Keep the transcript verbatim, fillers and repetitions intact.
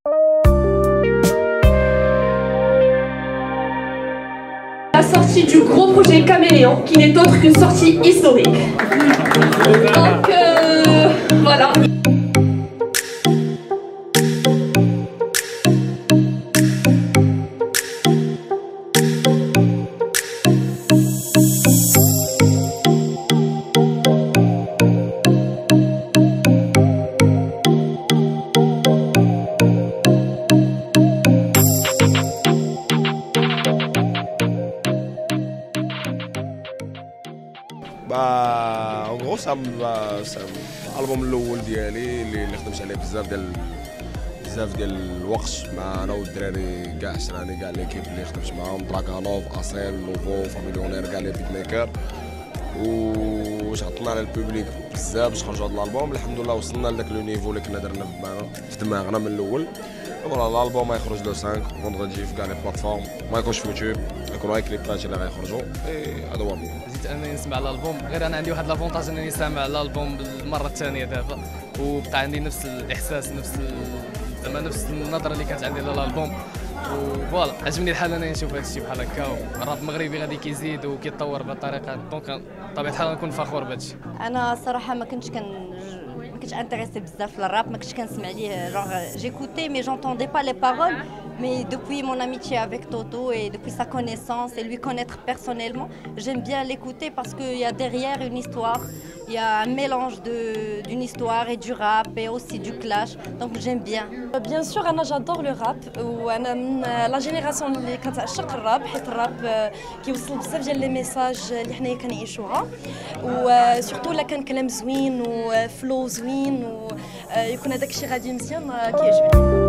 La sortie du gros projet Caméléon, qui n'est autre qu'une sortie historique. Donc euh, voilà. Bah, en gros, ça c'est l'album الاول ديالي اللي خدمت عليه بزاف ديال بزاف ديال الوقت مع انا والدراري كاع عشراني كاع ليكيب اللي خدمت معاهم دراكانوف اسيل نوفو فاميليونير كاع لي بيت ميكر وشعطنا على البوبليك بزاف باش خرجوا هذا الالبوم. الحمد لله وصلنا لذاك لو نيفو اللي كنا درنا في دماغنا من الاول. فوالا الالبوم غيخرج لو خمسة فوندردي في كاع لي بلاتفورم، ما يكونش في يوتيوب، يكونوا هاي كليبات اللي غيخرجوا. هذا هو زيد انني نسمع الالبوم، غير انا عندي واحد لافونتاج انني سامع الالبوم بالمره الثانيه دابا، وبقى عندي نفس الاحساس، نفس زعما نفس النظره اللي كانت عندي للالبوم. وفوالا عجبني الحال انني نشوف هذا الشيء بحال هكا، والراب المغربي غادي كيزيد وكيتطور بهذه الطريقه، دونك بطبيعه الحال نكون فخور بهذا الشيء. انا صراحه ما كنتش كن ما كنتش انتريسي بزاف للراب، ما كنتش كنسمع ليه، genre j'écoutais mais j'entendais pas les paroles. Mais depuis mon amitié avec Toto et depuis sa connaissance et lui connaître personnellement, j'aime bien l'écouter parce qu'il y a derrière une histoire, il y a un mélange d'une histoire et du rap et aussi du clash, donc j'aime bien. Bien sûr, أنا j'adore le rap وأنا من la génération اللي كتعشق الراب، حيت الراب كيوصل بزاف ديال لي ميساج اللي حنايا كنعيشوها، وسورتو إلا كان كلام زوين وفلو زوين ويكون هذاك الشيء غادي مزيان كيعجبني.